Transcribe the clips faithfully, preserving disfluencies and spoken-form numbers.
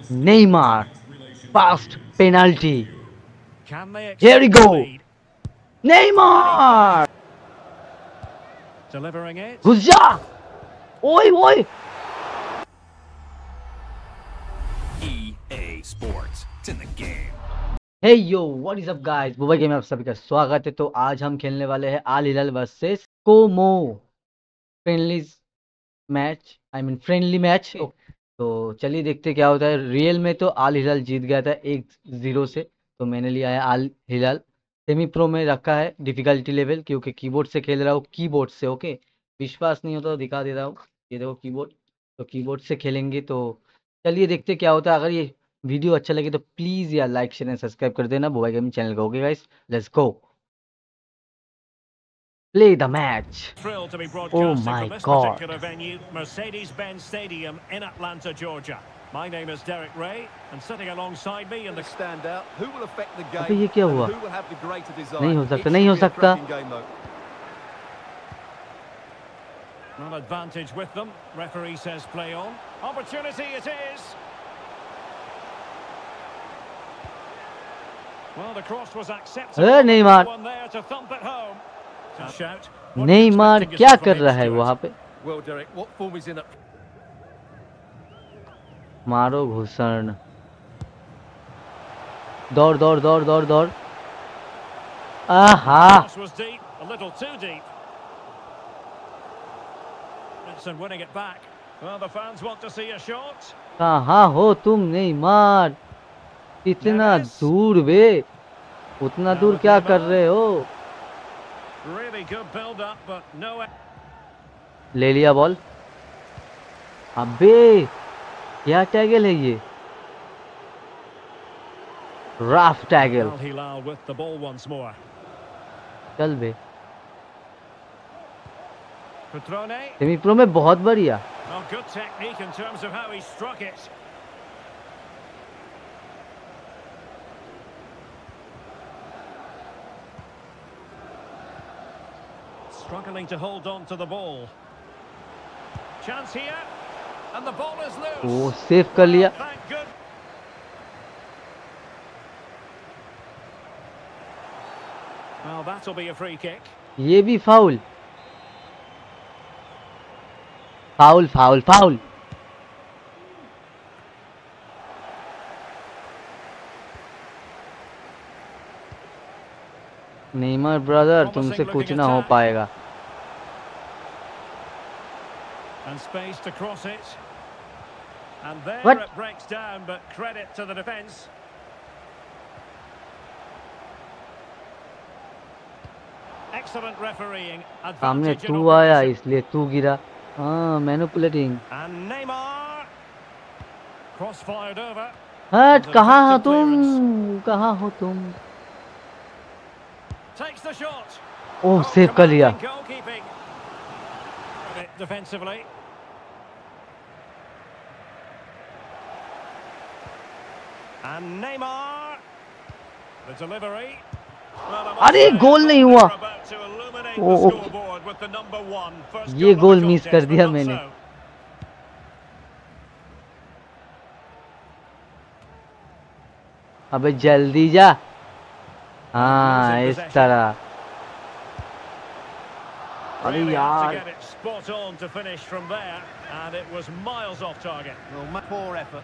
Neymar, fast penalty. Here we go. Neymar. Delivering it. घुस जा. ओए ओए. E A Sports, it's in the game. Hey yo, what is up guys? Buba game में आप सभी का स्वागत है। तो आज हम खेलने वाले हैं Al Hilal versus Como friendly match, I mean friendly match. तो चलिए देखते क्या होता है। रियल में तो आल हिलाल जीत गया था एक जीरो से, तो मैंने लिया है आल हिलाल। सेमी प्रो में रखा है डिफिकल्टी लेवल, क्योंकि कीबोर्ड से खेल रहा हूँ, कीबोर्ड से। ओके, विश्वास नहीं होता तो दिखा दे रहा हूँ, ये देखो कीबोर्ड। तो कीबोर्ड से खेलेंगे। तो चलिए देखते क्या होता है। अगर ये वीडियो अच्छा लगे तो प्लीज़ यार लाइक शेयर एंड सब्सक्राइब कर देना बुबा गेमिंग चैनल को। Okay guys, let's go play the match. Thrilled to be Oh broadcasting my from this God. particular venue, Mercedes-Benz Stadium in Atlanta, Georgia. My name is Derek Ray, and sitting alongside me in the stand out, who will affect the game, अबे ये क्या हुआ? and who will have the greater desire. नहीं हो सकता, It नहीं हो should be a सकता। cracking game, though. An advantage with them. Referee says play on. Opportunity it is. Well, the cross was accepted. ए Neymar, One there to thump it home. To shout. Neymar क्या कर रहा है वहाँ पे? Well, Derek, what form is in it? मारो घुसण। दौड़ दौड़ दौड़ दौड़ दौड़। आहा, Cross was deep, a little too deep. Vincent winning it back. Well, the fans want to see a shot. कहाँ हो तुम नेमार? इतना दूर बे, उतना दूर क्या कर रहे हो? Really good build up, but no. ले लिया बॉल। अबे क्या टैगल है ये? Rough tackle. Al Hilal with the ball once more. चल बे, Petrone. सेमी प्रो में बहुत बढ़िया। Well, good technique in terms of how he struck it. Struggling to hold on to the ball. Chance here, and the ball is loose. वो save कर लिया। Thank good. Well, that'll be a free kick. ये भी foul, foul foul foul. Neymar brother, तुमसे कुछ ना हो पाएगा। And space to cross it. And there What? it breaks down, but credit to the defence. Excellent refereeing. सामने Advantage in तू आया opposition. इसलिए तू गिरा। हाँ, manipulating. And Neymar. Cross fired over. हट, कहाँ हो तुम? कहाँ हो तुम? Takes the shot. ओह, सेव कर लिया। Commanding goalkeeping. Defensively. And Neymar. The delivery. अरे गोल नहीं हुआ। ओह, ये गोल मिस कर दिया मैंने। अबे जल्दी जा। हाँ, इस तरह। अरे यार, Spot on to finish from there, and it was miles off target. Well, poor effort.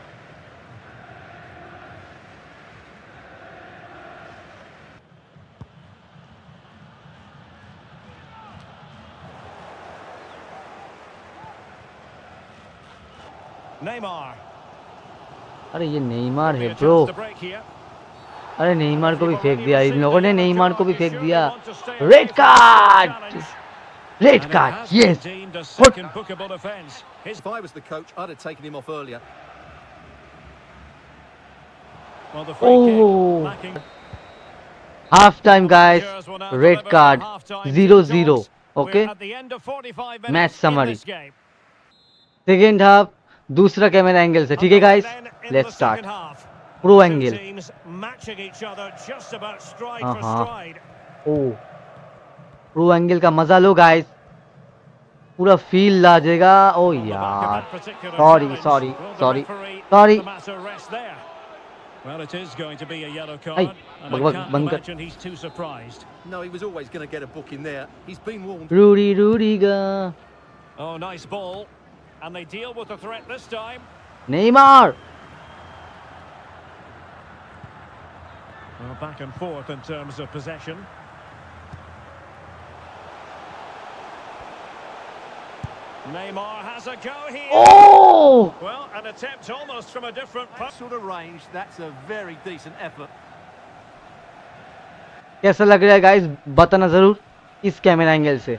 Neymar. अरे ये नेमार है A bro. chance to break here. अरे नेमार को भी फेंक दिया, इन लोगों ने नेमार को भी फेंक दिया। Red card, red card, yes. If I was the coach, I'd have taken him off earlier. Oh, half time guys, red card, zero zero. Okay, match summary, second half दूसरा कैमरा एंगल से। ठीक है guys, let's start. Pro angle. हाँ, oh pro angle का मजा लो guys. पूरा feel ला जाएगा। Oh On the back of यार, that particular sorry challenge, sorry will the sorry referee sorry. let the matter rest there? Well, it is going to be a yellow I card, and I बकबक can't बंद कर। imagine he's too surprised. No, he was always going to get a book in there. He's been warned. Rudy Rudy गा Oh, nice ball. And they deal with the threat this time. Neymar. Well, back and forth in terms of possession. Neymar has a go here. Oh Well, an attempt almost from a different That post. sort of range, that's a very decent effort. कैसा लग रहा है guys, बताना जरूर इस camera angle से।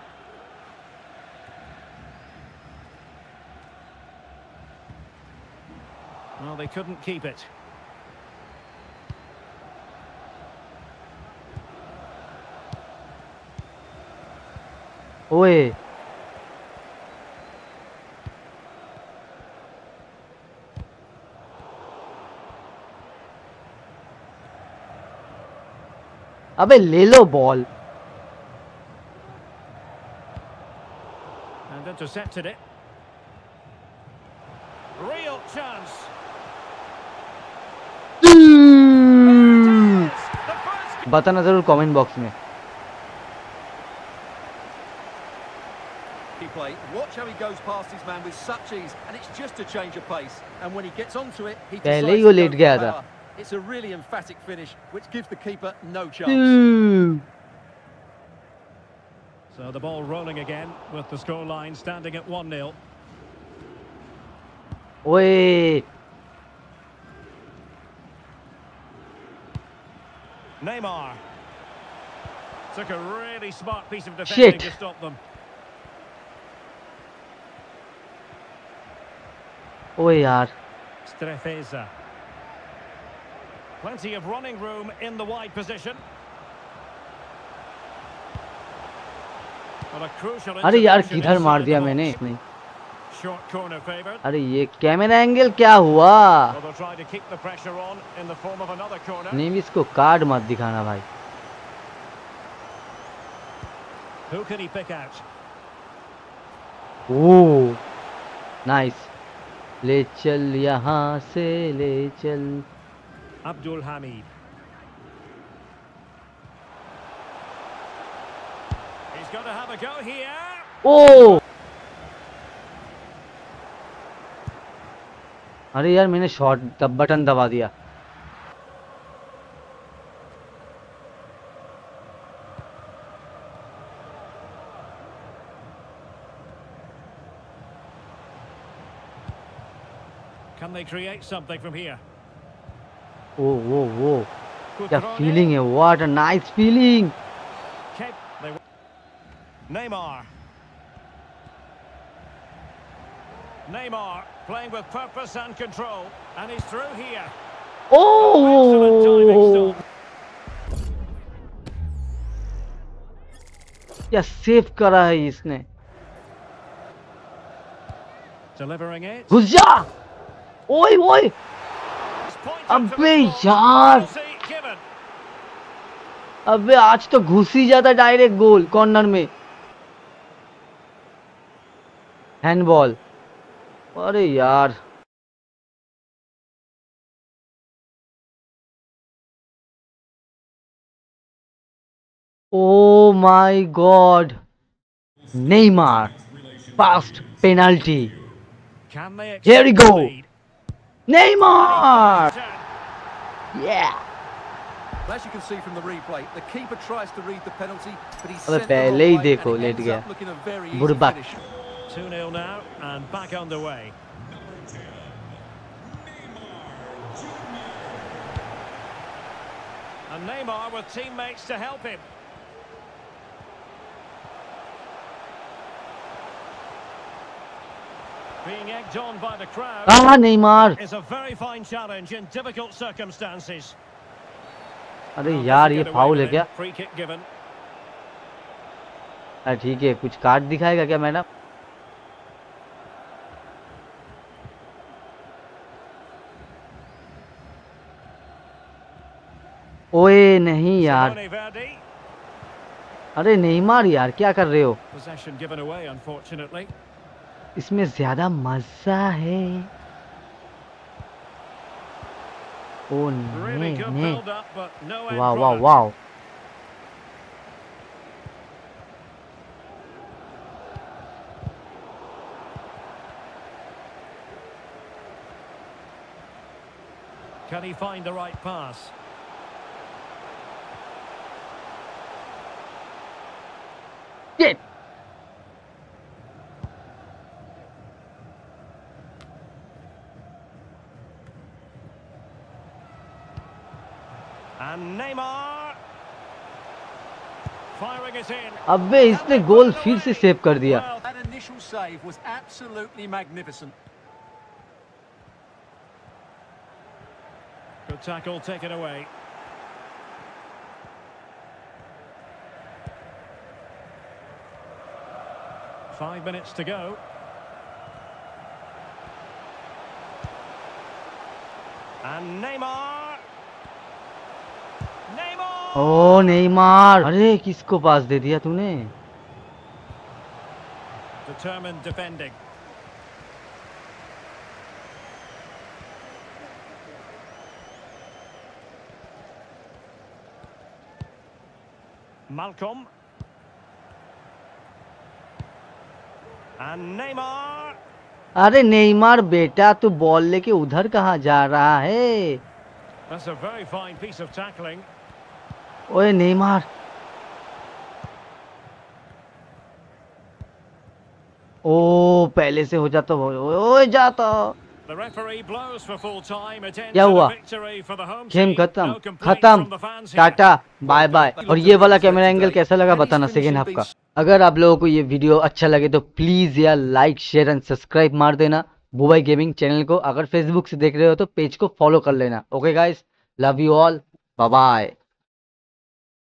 Well, they couldn't keep it. ओए अबे ले लो ball. And intercepted it. Real chance. Hmm. The first बताना जरूर कमेंट बॉक्स में। He play. Watch how he goes past his man with such ease, and it's just a change of pace. And when he gets onto it, he पहले decides ही वो to go late for गया था। power. It's a really emphatic finish, which gives the keeper no chance. Hmm. So the ball rolling again with the scoreline standing at one nil. ओए Neymar took a really smart piece of defending Shit. to stop them. ओए यार, Strefeza. Plenty of running room in the wide position. Well, a crucial अरे यार intervention किधर मार inside दिया the मैंने। box. नहीं, Short corner favoured. अरे ये कैमरा एंगल क्या हुआ? Well, they'll try to keep the pressure on in the form of another corner. नहीं, इसको कार्ड मत दिखाना भाई। Who can he pick out? Oh nice, ले चल यहाँ से ले चल। Abdul Hamid. He's got to have a go here. ओ अरे यार, मैंने शॉट दब बटन दबा दिया। Can they create something from here? ओ वो वो क्या Cutrone. फीलिंग है, what a nice feeling. Kept- they- Neymar. Neymar playing with purpose and control, and he's through here. Excellent diving oh stop. क्या save करा है इसने। Delivering it. घुस जा। ओए ओए It's pointed अबे to the ball. यार, Penalty given. अबे आज तो घुस ही जाता डायरेक्ट गोल कॉर्नर में। हैंडबॉल। अरे यार, oh my god, Neymar fast penalty. Can they Here we extend the go. lead? Neymar, या As you can see from the replay, the keeper tries to read the penalty, but he's अबे sent the पहले wrong ही way, देखो and it late ends गया up looking a very easy बुड़बक। finish. two nil now, and back underway. And Neymar with teammates to help him. Being egged on by the crowd हाँ Neymar. is a very fine challenge in difficult circumstances. अरे Well, यार, doesn't ये get away foul with है it. क्या? Free kick given. अरे ठीक है, कुछ कार्ड दिखाएगा क्या मैडम? ओए नहीं यार, Simone Verdi. अरे नेमार यार क्या कर रहे हो? Possession given away, unfortunately. इसमें ज्यादा मजा है। ओ Really ने good ने build up, but no end वाह वाह product. वाह। Can he find the right pass? ये And Neymar firing it in. अबे इसने गोल फिर से सेव कर दिया। Well, That initial save was absolutely magnificent. good tackle taken away. Five minutes to go. And Neymar. Neymar. Oh Neymar, अरे किसको पास दे दिया तूने? Determined defending. Malcolm. And Neymar. अरे नेमार बेटा तू बॉल लेके उधर कहाँ जा रहा है? That's a very fine piece of tackling. ओए नेमार, ओ पहले से हो जाता, ओए जाता। The referee blows for full time. It ends क्या in a हुआ? victory for the home game team. खत्म No complaints खत्म, from the fans here. टाटा बाय बाय। और ये वाला कैमरा एंगल कैसा लगा बताना सेकेंड हाफ का। अगर आप लोगों को ये वीडियो अच्छा लगे तो प्लीज यार लाइक शेयर एंड सब्सक्राइब मार देना बुबाई गेमिंग चैनल को। अगर फेसबुक से देख रहे हो तो पेज को फॉलो कर लेना। Okay guys, love you all, bye bye.